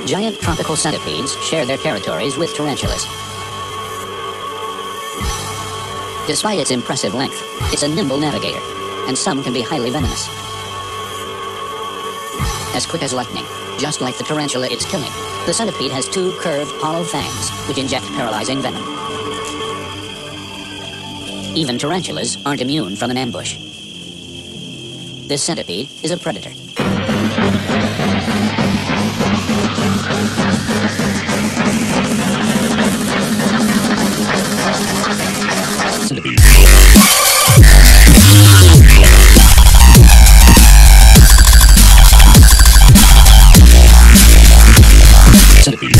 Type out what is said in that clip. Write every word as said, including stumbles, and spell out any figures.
Giant tropical centipedes share their territories with tarantulas. Despite its impressive length, it's a nimble navigator, and some can be highly venomous. As quick as lightning, just like the tarantula it's killing, the centipede has two curved, hollow fangs, which inject paralyzing venom. Even tarantulas aren't immune from an ambush. This centipede is a predator. Centipede. Centipede.